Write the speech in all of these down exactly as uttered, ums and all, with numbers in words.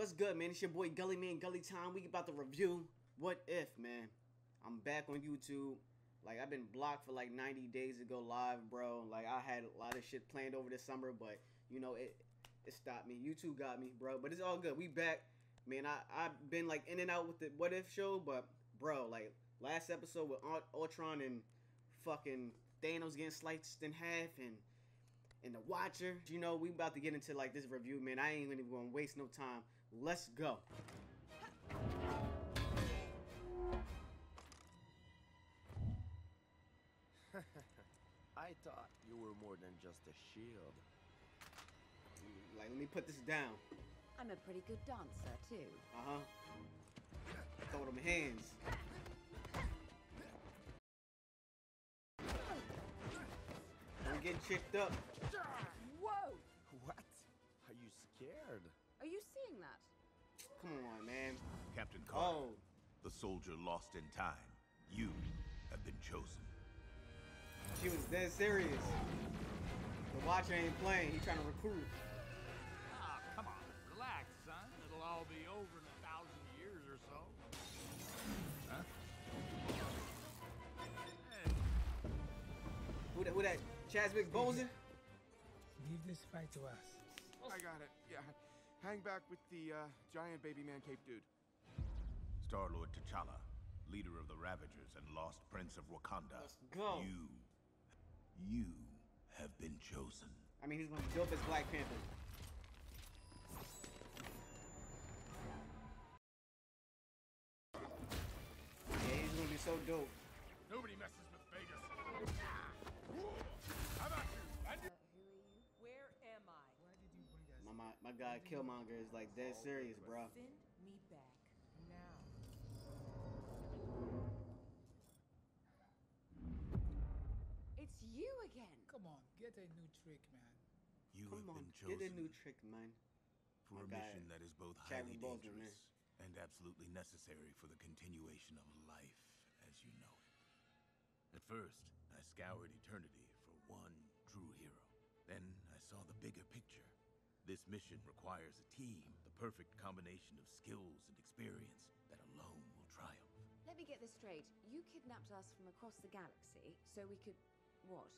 What's good, man? It's your boy Gully Man, Gully Time. We about to review What If, man. I'm back on YouTube. Like, I've been blocked for like ninety days to go live, bro. Like, I had a lot of shit planned over this summer, but, you know, it it stopped me. YouTube got me, bro. But it's all good. We back. Man, I, I've been, like, in and out with the What If show, but, bro, like, last episode with Ultron and fucking Thanos getting sliced in half and... and the Watcher, you know, we about to get into like this review, man. I ain't even gonna waste no time. Let's go. I thought you were more than just a shield. Like, let me put this down. I'm a pretty good dancer too. Uh-huh. Throw them hands. Don't get chipped up. Whoa! What? Are you scared? Are you seeing that? Come on, man. Captain Carter, Oh. the soldier lost in time. You have been chosen. She was dead serious. The Watcher ain't playing. He trying to recruit. Ah, come on. Relax, son. It'll all be over in a thousand years or so. Huh? Hey. Who that? Who that? Chadwick Boseman? Leave this fight to us. I got it. Yeah. Hang back with the uh, giant baby man cape dude. Star-Lord T'Challa, leader of the Ravagers and lost prince of Wakanda. Let's go. You, you have been chosen. I mean, he's gonna be dope as Black Panther. Yeah, he's gonna be so dope. Nobody messes with Vegas. How about you? I do. Where am I? Why did you bring us My, my, my guy Killmonger is like dead serious, bro. Send me back now. It's you again. Come on, get a new trick, man. You Come have on, been get chosen a new trick, man. for my a guy, mission that is both Chadwick highly Boseman, dangerous and absolutely necessary for the continuation of life as you know it. At first, I scoured eternity for one true hero. Then I saw the bigger picture. This mission requires a team, the perfect combination of skills and experience that alone will triumph. Let me get this straight. You kidnapped us from across the galaxy so we could... what?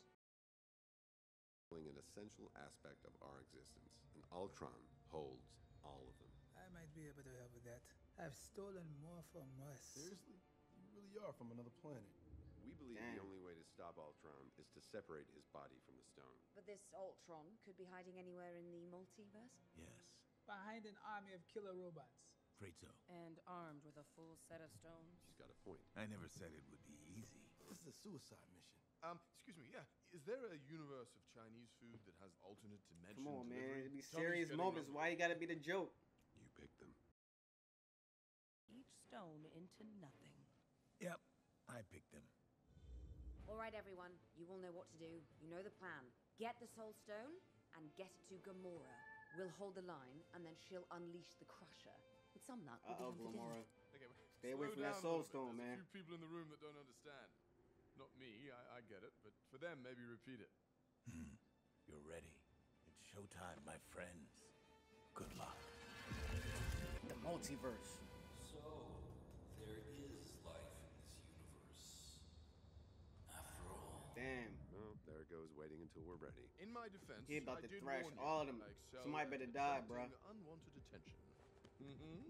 An essential aspect of our existence, and Ultron holds all of them. I might be able to help with that. I've stolen more from us. Seriously? You really are from another planet. We believe Damn. the only way to stop Ultron is to separate his body from the stone. But this Ultron could be hiding anywhere in the multiverse? Yes, Behind an army of killer robots. afraid so. And armed with a full set of stones. He's got a point. I never said it would be easy. This is a suicide mission. Um, excuse me, yeah. Is there a universe of Chinese food that has alternate dimension Come on, man. delivery? It be Tommy's serious getting moments. lonely. Why you gotta be the joke? You picked them. Each stone into nothing. Yep, I picked them. All right, everyone. You all know what to do. You know the plan. Get the Soul Stone and get it to Gamora. We'll hold the line, and then she'll unleash the Crusher. With some luck, we'll Uh-oh, be home for dinner. Gamora. Okay, wait. Stay away Slow from that down a Soul little bit. Stone, There's man. a few people in the room that don't understand. Not me, I, I get it, but for them, maybe repeat it. You're ready. It's showtime, my friends. Good luck. The multiverse. So, there is life in this universe. After all. Damn. Well, there it goes, waiting until we're ready. In my defense, He about I to did thrash warn you all of them. I excel Somebody at better die, attracting bruh. Unwanted attention. Mm-hmm.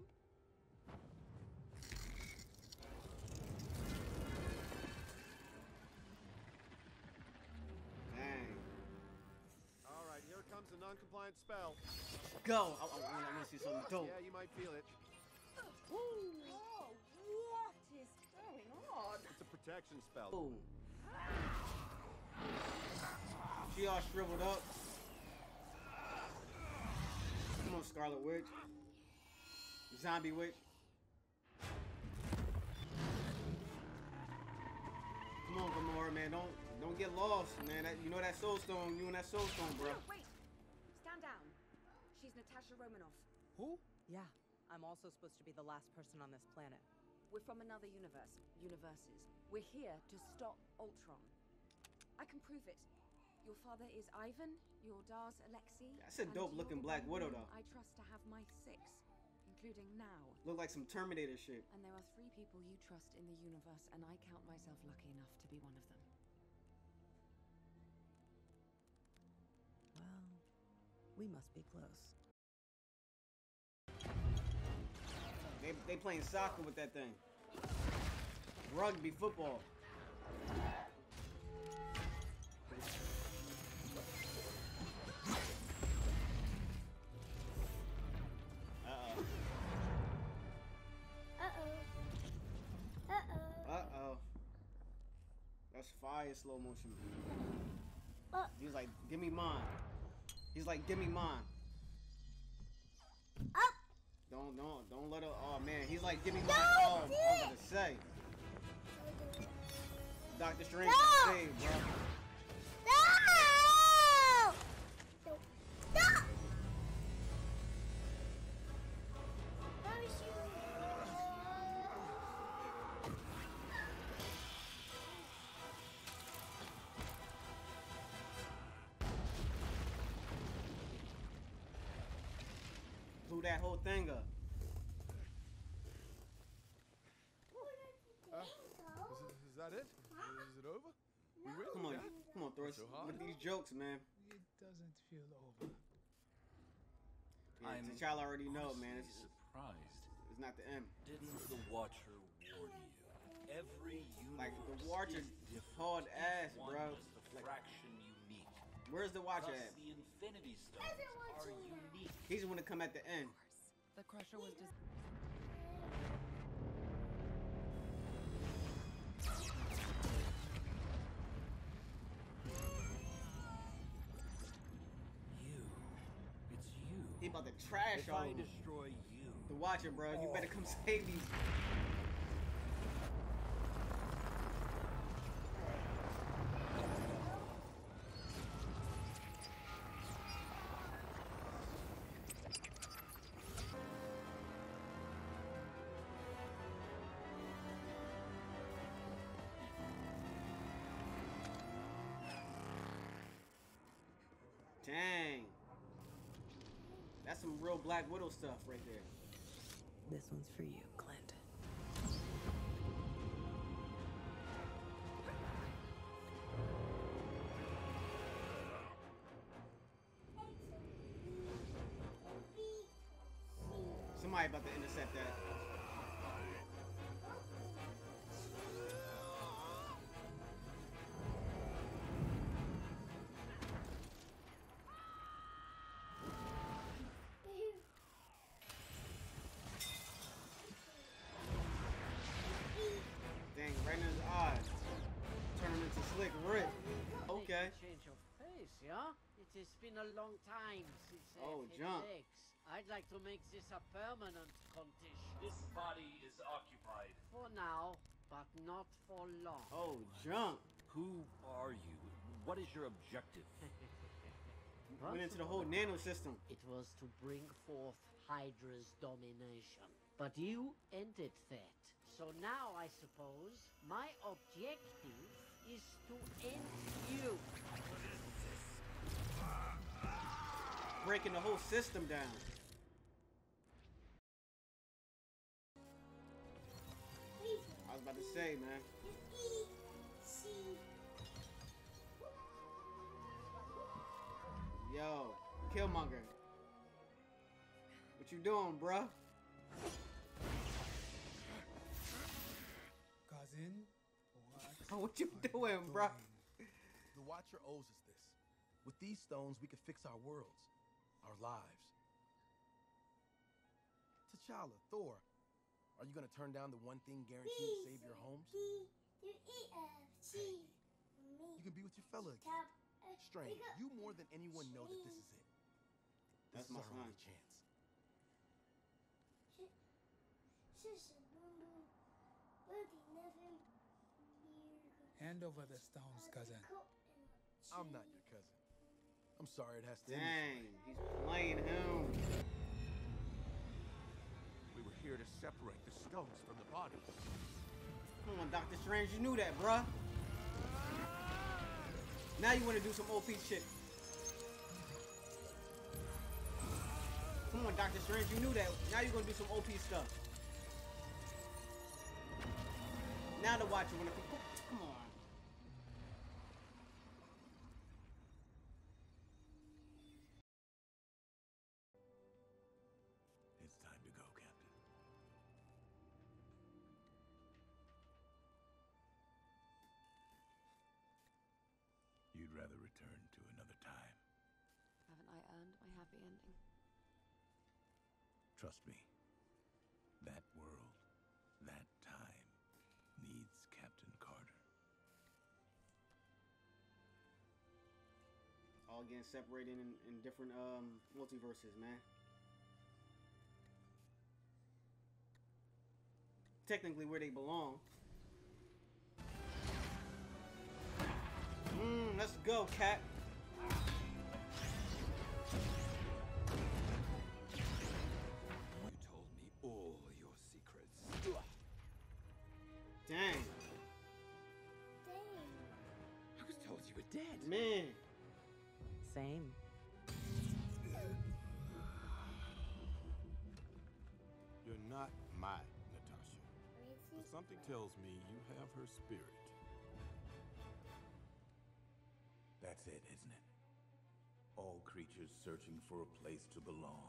Dang. All right, here comes the non-compliant spell. Go. I, I, I want to see something dope. Yeah, you might feel it. Oh, what is going on? It's a protection spell. Boom. She all shriveled up. Come on, Scarlet Witch. Zombie Witch. Come on, Gamora, man. Don't don't get lost, man. That, you know that Soul Stone. You and that Soul Stone, bro. No, wait. Stand down. She's Natasha Romanoff. Who? Yeah, I'm also supposed to be the last person on this planet. We're from another universe. Universes. We're here to stop Ultron. I can prove it. Your father is Ivan, your Dar's Alexei. That's a and dope you're looking the Black one Widow, woman though. I trust to have my six, including now. Look like some Terminator shit. And there are three people you trust in the universe, and I count myself lucky enough to be one of them. Well, we must be close. They they playing soccer with that thing. Rugby, football. Uh-oh. Uh-oh. Uh-oh. Uh-oh. That's fire slow motion. Uh. He's like, give me mine. He's like, give me mine. Up. Don't, don't, don't let her, oh man. He's like, give me mine. Don't Oh, I was gonna say. Doctor Strange No. saved, bro. No! Stop! Where is you? Blew that whole thing up. Uh, is, it, is that it? Is it over? We win? Come on, Yeah? come on, Thor. So hard. With these jokes, man. It doesn't feel over. Yeah, I'm T'Challa already know, man. It's, surprised. it's not the end. Didn't the Watcher warn you? Every universe Like, the Watcher is different. hard ass, Each bro. one is a Like, fraction unique. where's the Watcher Thus, at? the Infinity Stones are unique. He's the one to come at the end. The Crusher was just. You. It's you. He about to trash If all I of them. destroy you, The Watcher, bro. You better come save me. Dang. That's some real Black Widow stuff right there. This one's for you, Clint. Somebody about to intercept that. Dang, right in his eyes. Turn him into Slick Rick. Okay. Change of face, yeah? It has been a long time since I've Oh, had jump. legs. I'd like to make this a permanent condition. this body is occupied. For now, but not for long. Oh, jump. Who are you? What is your objective? Went into the whole nano system. It was to bring forth Hydra's domination. But you ended that. So now, I suppose, my objective is to end you. Breaking the whole system down. I was about to say, man. Yo, Killmonger. What you doing, bruh? Cousin, what, What you are you doing, bruh? The Watcher owes us this. With these stones, we could fix our worlds, our lives. T'Challa, Thor, are you gonna turn down the one thing guaranteed to save your homes? You can be with your fella again. Strange, you more than anyone know that this is it. This That's is my our son. only chance. hand over the stones, cousin. I'm not your cousin. I'm sorry it has to end this Dang, way. he's playing him. We were here to separate the stones from the body. Come on, Doctor Strange, you knew that, bruh. Now you want to do some O P shit. Come on, Doctor Strange, you knew that. Now you're gonna do some O P stuff. Now the Watcher wanna come. Come on. It's time to go, Captain. You'd rather return to another time. Haven't I earned my happy ending? Trust me. That world, that time, needs Captain Carter. All getting separated in, in different um, multiverses, man. Technically where they belong. Mmm, let's go, Cap. You told me all your secrets. Dang. Dang. I was told you were dead. Man. Same. You're not my Natasha. But something tells me you have her spirit. That's it, isn't it? All creatures searching for a place to belong.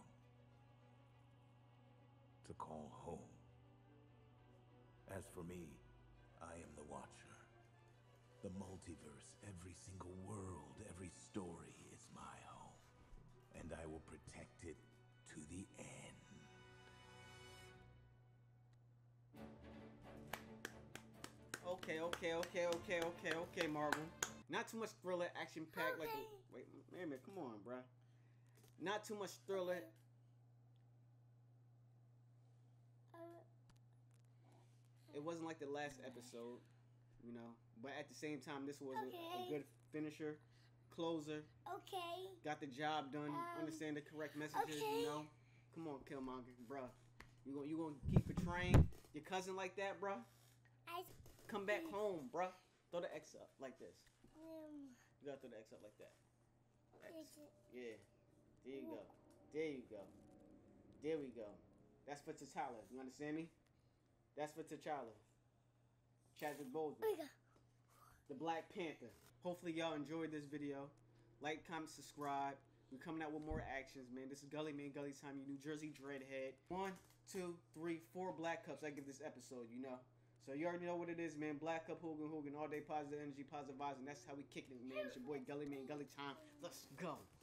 To call home. As for me, I am the Watcher. The multiverse, every single world, every story is my home. And I will protect it to the end. Okay, okay, okay, okay, okay, okay, Marvel. Not too much thriller, action packed. Okay. Like, wait, wait a minute, come on, bruh. Not too much thriller. Uh, It wasn't like the last episode, you know. But at the same time, this was a, a Okay. good finisher, closer. okay. Got the job done. Um, Understand the correct messages, okay. you know. Come on, Killmonger, bruh. You gonna you gonna keep betraying your cousin like that, bruh? I. Come back home, bruh. Throw the X up like this. Um, You gotta throw the X up like that. X. Is it- Yeah. There you go. There you go. There we go. That's for T'Challa. You understand me? That's for T'Challa. Chadwick Boseman. oh my God. The Black Panther. Hopefully y'all enjoyed this video. Like, comment, subscribe. We're coming out with more actions, man. This is Gully Man, Gully Time, your New Jersey Dreadhead. One, two, three, four Black Cups I give this episode, you know. So you already know what it is, man. Black Cup, Hogan, Hogan, all day positive energy, positive vibes, and that's how we kicking it, man. It's your boy Gully Man, Gully Time. Let's go.